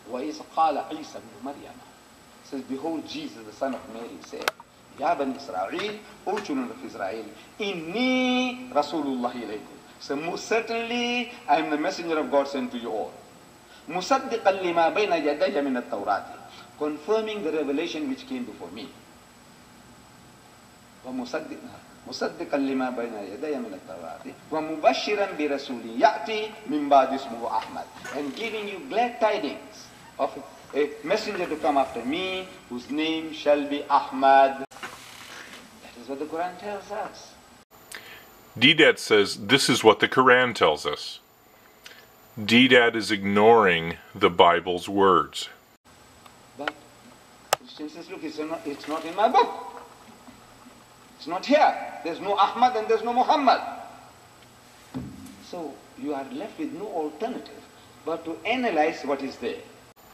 وَإِذْ قَالَ عِيسَى ابْنُ مَرْيَمَ. Says, behold, Jesus, the son of Mary, said, Ya Bani Israel, O children of Israel, Inni Rasulullah ilaykum. So most certainly, I am the messenger of God sent to you all. مُصَدِّقًا لِمَا بَيْنَ يَدَيَّ مِنَ التَّوْرَاتِ. Confirming the revelation which came before me. مُصَدِّقًا لِمَا بَيْنَ يَدَيَّ مِنَ التَّوْرَاتِ وَمُبَشِّرًا بِرَسُولٍ يَأْتِي مِنْ بَعْدِ اسْمُهُ أَحْمَدٍ. And giving you glad tidings of a messenger to come after me, whose name shall be Ahmad. That is what the Quran tells us. Deedat says this is what the Quran tells us. Deedat is ignoring the Bible's words. But Christian says, look, it's not in my book. It's not here. There's no Ahmad and there's no Muhammad. So you are left with no alternative but to analyze what is there.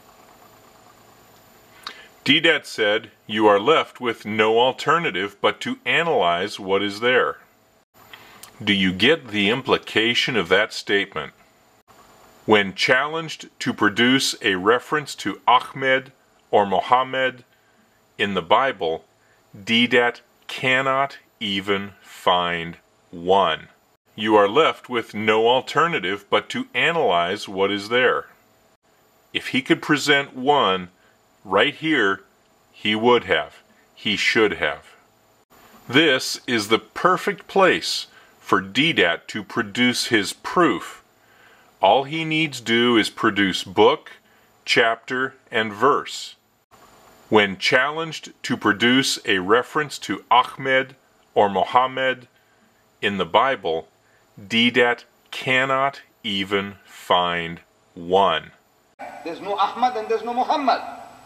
Deedat said, you are left with no alternative but to analyze what is there. Do you get the implication of that statement? When challenged to produce a reference to Ahmed or Mohammed in the Bible, Deedat cannot even find one. You are left with no alternative but to analyze what is there. If he could present one, right here, he would have. He should have. This is the perfect place for Deedat to produce his proof. All he needs do is produce book, chapter, and verse. When challenged to produce a reference to Ahmed or Mohammed in the Bible, Deedat cannot even find one. There's no Ahmad and there's no Muhammad.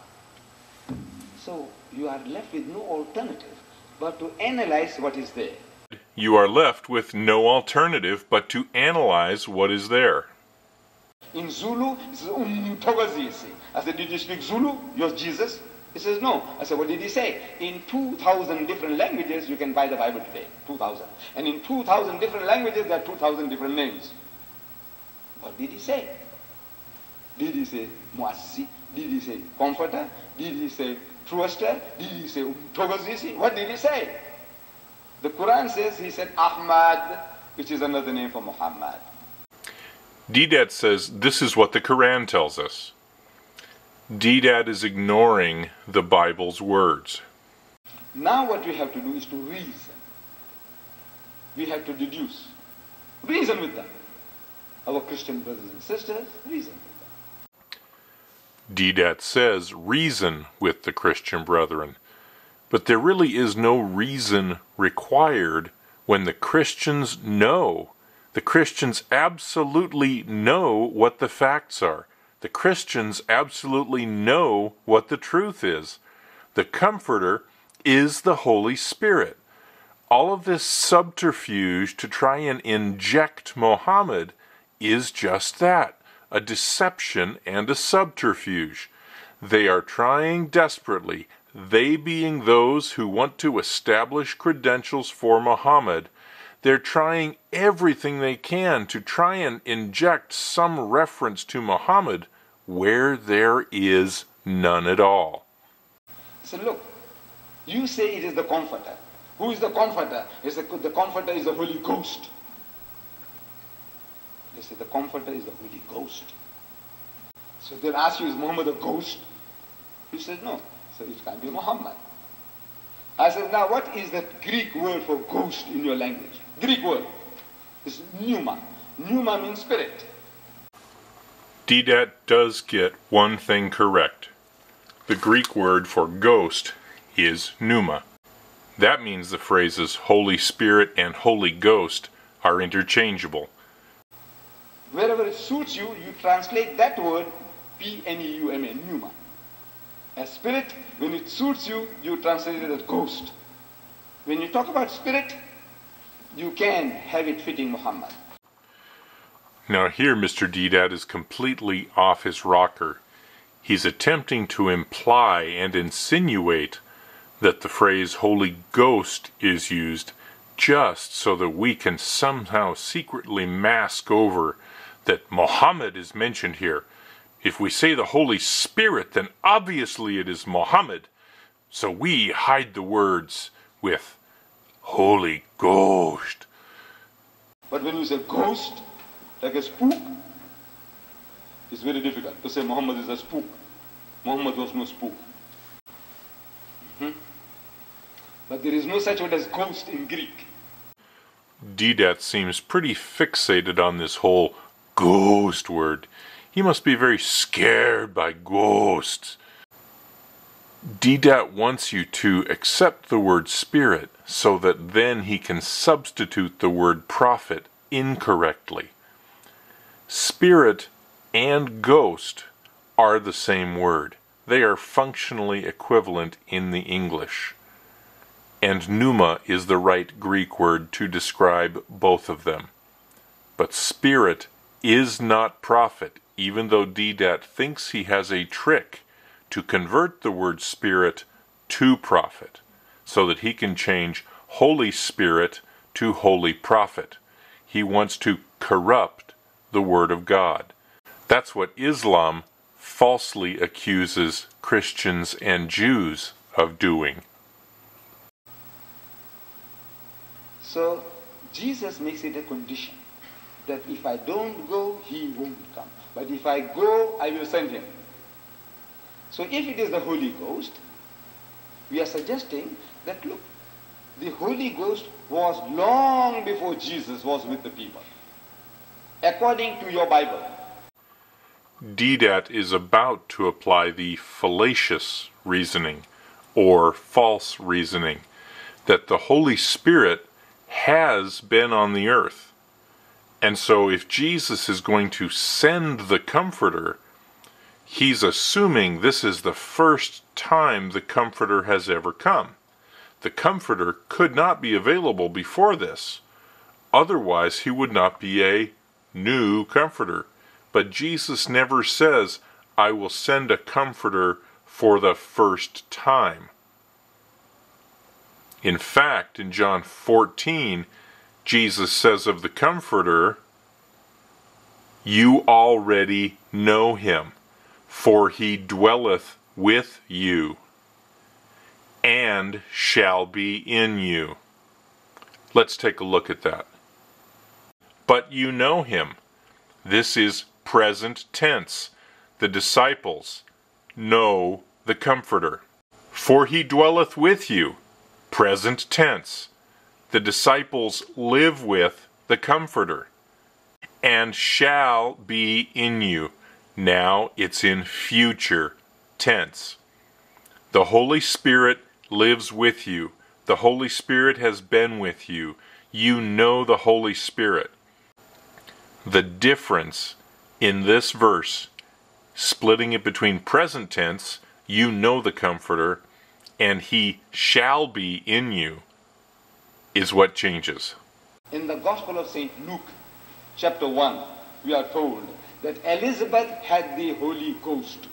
So you are left with no alternative but to analyze what is there. You are left with no alternative but to analyze what is there. In Zulu, it says, Togazisi. I said, did you speak Zulu? You're Jesus? He says, no. I said, what did he say? In 2,000 different languages, you can buy the Bible today. 2,000. And in 2,000 different languages, there are 2,000 different names. What did he say? Did he say Muassi? Did he say Comforter? Did he say Truster? Did he say Togazisi? What did he say? The Quran says he said Ahmad, which is another name for Muhammad. Deedat says this is what the Quran tells us. Deedat is ignoring the Bible's words. Now what we have to do is to reason. We have to deduce. Reason with them. Our Christian brothers and sisters, reason with them. Deedat says reason with the Christian brethren. But there really is no reason required when the Christians know. The Christians absolutely know what the facts are. The Christians absolutely know what the truth is. The Comforter is the Holy Spirit. All of this subterfuge to try and inject Mohammed is just that, a deception and a subterfuge. They are trying desperately, they being those who want to establish credentials for Mohammed, they're trying everything they can to try and inject some reference to Mohammed where there is none at all. So look, you say it is the Comforter. Who is the Comforter? The Comforter is the Holy Ghost. They say the Comforter is the Holy Ghost. So they'll ask you, is Muhammad a ghost? You said no. So it can't be Muhammad. I said, now what is the Greek word for ghost in your language? Greek word. It's pneuma. Pneuma means spirit. Deedat does get one thing correct. The Greek word for ghost is pneuma. That means the phrases Holy Spirit and Holy Ghost are interchangeable. Wherever it suits you, you translate that word P-N-E-U-M-A, pneuma. As spirit, when it suits you, you translate it as ghost. When you talk about spirit, you can have it fitting Muhammad. Now here Mr. Deedat is completely off his rocker. He's attempting to imply and insinuate that the phrase Holy Ghost is used just so that we can somehow secretly mask over that Muhammad is mentioned here. If we say the Holy Spirit, then obviously it is Mohammed. So we hide the words with Holy Ghost. But when you say ghost, like a spook, it's very difficult to say Muhammad is a spook. Muhammad was no spook. But there is no such word as ghost in Greek. Deedat seems pretty fixated on this whole ghost word. He must be very scared by ghosts. Deedat wants you to accept the word spirit so that then he can substitute the word prophet incorrectly. Spirit and ghost are the same word. They are functionally equivalent in the English. And pneuma is the right Greek word to describe both of them. But spirit is not prophet, even though Deedat thinks he has a trick to convert the word spirit to prophet, so that he can change Holy Spirit to Holy Prophet. He wants to corrupt the Word of God. That's what Islam falsely accuses Christians and Jews of doing. So Jesus makes it a condition that if I don't go, he won't come. But if I go, I will send him. So if it is the Holy Ghost, we are suggesting that, look, the Holy Ghost was long before Jesus was with the people, according to your Bible. Deedat is about to apply the fallacious reasoning, or false reasoning, that the Holy Spirit has been on the earth. And so if Jesus is going to send the Comforter, he's assuming this is the first time the Comforter has ever come. The Comforter could not be available before this. Otherwise, he would not be a new Comforter. But Jesus never says, I will send a Comforter for the first time. In fact, in John 14, Jesus says of the Comforter, you already know him, for he dwelleth with you, and shall be in you. Let's take a look at that. But you know him. This is present tense. The disciples know the Comforter. For he dwelleth with you. Present tense. The disciples live with the Comforter. And shall be in you. Now it's in future tense. The Holy Spirit lives with you. The Holy Spirit has been with you. You know the Holy Spirit. The difference in this verse, splitting it between present tense, you know the Comforter, and he shall be in you, is what changes. In the Gospel of St. Luke, chapter 1, we are told that Elizabeth had the Holy Ghost.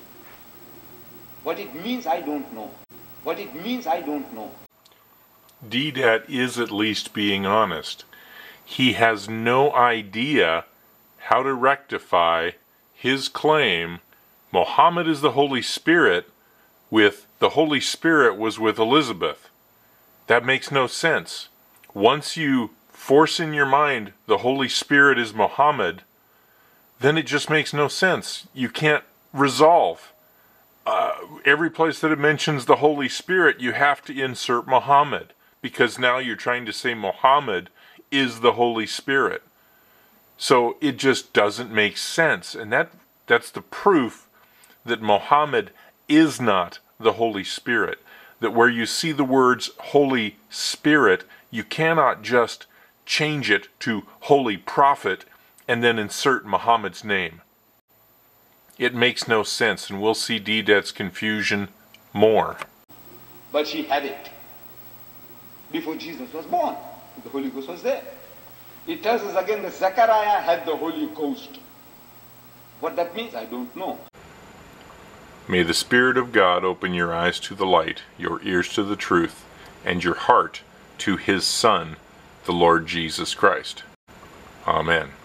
What it means, I don't know. What it means, I don't know. Deedat is at least being honest. He has no idea how to rectify his claim, Mohammed is the Holy Spirit, with the Holy Spirit was with Elizabeth. That makes no sense. Once you force in your mind the Holy Spirit is Mohammed, then it just makes no sense. You can't resolve. Every place that it mentions the Holy Spirit, you have to insert Mohammed, because now you're trying to say Mohammed is the Holy Spirit. So it just doesn't make sense. And that's the proof that Mohammed is not the Holy Spirit. That where you see the words Holy Spirit, you cannot just change it to Holy Prophet and then insert Muhammad's name. It makes no sense, and we'll see Deedat's confusion more. But she had it before Jesus was born. The Holy Ghost was there. It tells us again that Zechariah had the Holy Ghost. What that means, I don't know. May the Spirit of God open your eyes to the light, your ears to the truth, and your heart to His Son, the Lord Jesus Christ. Amen.